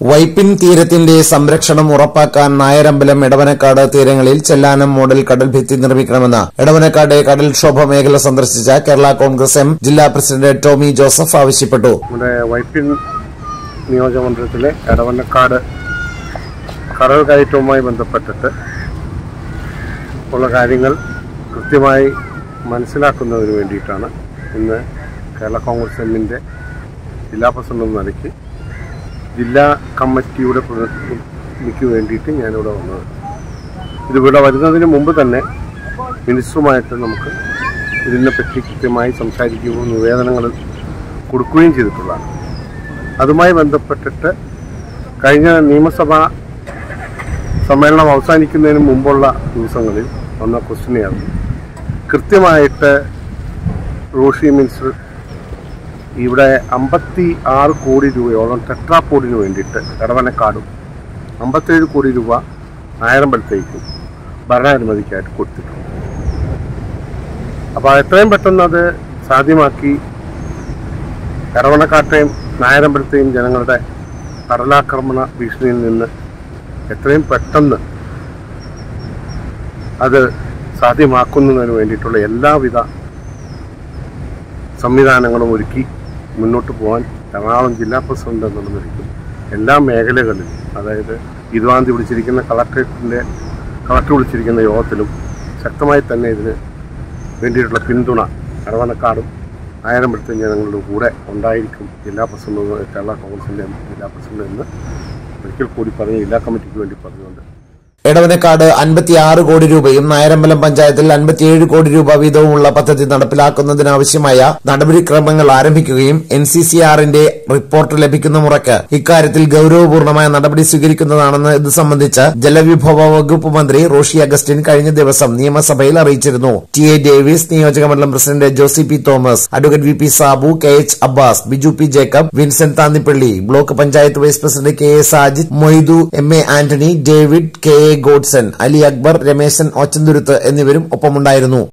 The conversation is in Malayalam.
വൈപ്പിൻ തീരത്തിന്റെ സംരക്ഷണം ഉറപ്പാക്കാൻ നായരമ്പലം എടവനക്കാട് തീരങ്ങളിൽ ചെല്ലാനം മോഡൽ കടൽഭിത്തി നിർമ്മിക്കണമെന്ന് എടവനക്കാട് കടൽക്ഷോഭ മേഖല സന്ദർശിച്ച കേരള കോൺഗ്രസ് എം ജില്ലാ പ്രസിഡന്റ് ടോമി ജോസഫ് ആവശ്യപ്പെട്ടു. വൈപ്പിൻ നിയോജകമണ്ഡലത്തിലെ എടവനക്കാട് കടൽ കയറ്റവുമായി ബന്ധപ്പെട്ടിട്ട് ഉള്ള കാര്യങ്ങൾ കൃത്യമായി മനസ്സിലാക്കുന്നതിന് വേണ്ടിയിട്ടാണ് ഇന്ന് കേരള കോൺഗ്രസ് എമ്മിൻ്റെ ജില്ലാ പ്രസിഡന്റ് എന്ന നിലയ്ക്ക് ജില്ലാ കമ്മിറ്റിയുടെ പ്രതിനിധിക്ക് വേണ്ടിയിട്ട് ഞാനിവിടെ വന്നത്. ഇതിവിടെ വരുന്നതിന് മുമ്പ് തന്നെ മിനിസ്റ്ററുമായിട്ട് നമുക്ക് ഇതിനെപ്പറ്റി കൃത്യമായി സംസാരിക്കുകയും നിവേദനങ്ങൾ കൊടുക്കുകയും ചെയ്തിട്ടുള്ളതാണ്. അതുമായി ബന്ധപ്പെട്ടിട്ട് കഴിഞ്ഞ നിയമസഭാ സമ്മേളനം അവസാനിക്കുന്നതിന് മുമ്പുള്ള ദിവസങ്ങളിൽ വന്ന ക്വസ്റ്റ്യനായിരുന്നു കൃത്യമായിട്ട് റോഷി മിനിസ്റ്റർ ഇവിടെ 56 കോടി രൂപയോളം ടെട്രാപോഡിന് വേണ്ടിയിട്ട് എടവനക്കാടും 57 കോടി രൂപ നായരമ്പലത്തേക്കും ഭരണാനുമതിക്കായിട്ട് കൊടുത്തിട്ടുണ്ട്. അപ്പോൾ എത്രയും പെട്ടെന്ന് അത് സാധ്യമാക്കി എടവനക്കാട്ടെയും നായരമ്പലത്തെയും ജനങ്ങളുടെ കടലാക്രമണ ഭീഷണിയിൽ നിന്ന് എത്രയും പെട്ടെന്ന് അത് സാധ്യമാക്കുന്നതിന് വേണ്ടിയിട്ടുള്ള എല്ലാവിധ സംവിധാനങ്ങളും ഒരുക്കി മുന്നോട്ട് പോകാൻ എറണാകുളം ജില്ലാ പ്രസിഡന്റ് എന്നുള്ള നിലയ്ക്ക് എല്ലാ മേഖലകളിലും, അതായത് 20 വിളിച്ചിരിക്കുന്ന കളക്ടർ വിളിച്ചിരിക്കുന്ന യോഗത്തിലും ശക്തമായി തന്നെ ഇതിന് വേണ്ടിയിട്ടുള്ള പിന്തുണ എടവനക്കാടും നായരമ്പലത്തെ ജനങ്ങളുടെ കൂടെ ഉണ്ടായിരിക്കും ജില്ലാ പ്രസിഡന്റ് കേരള കോൺഗ്രസിൻ്റെ ജില്ലാ പ്രസിഡന്റ് എന്ന് ഒരിക്കൽ കൂടി പറഞ്ഞ് ജില്ലാ കമ്മിറ്റിക്ക് വേണ്ടി പറഞ്ഞുകൊണ്ട് എടവനക്കാട് 56 കോടി രൂപയും നായരമ്പലം പഞ്ചായത്തിൽ 57 കോടി രൂപ വീതവുമുള്ള പദ്ധതി നടപ്പിലാക്കുന്നതിനാവശ്യമായ നടപടിക്രമങ്ങൾ ആരംഭിക്കുകയും NCCRന്റെ റിപ്പോർട്ട് ലഭിക്കുന്ന മുറയ്ക്ക് ഇക്കാര്യത്തിൽ ഗൌരവപൂർണമായ നടപടി സ്വീകരിക്കുന്നതാണെന്ന് ഇത് സംബന്ധിച്ച് ജലവിഭവ വകുപ്പ് മന്ത്രി റോഷി അഗസ്റ്റിൻ കഴിഞ്ഞ ദിവസം നിയമസഭയിൽ അറിയിച്ചിരുന്നു. TA ഡേവിസ്, നിയോജകമണ്ഡലം president Josy P Thomas, advocate VP Sabu, KH Abbas, Biju P Jacob, Vincent Thannippally, block panchayat vice president KA Sajid, Moidu MA Antony, David, KA Godson, Ali Akbar, Rameshan Ochanthuruth എന്നിവരും ഒപ്പമുണ്ടായിരുന്നു.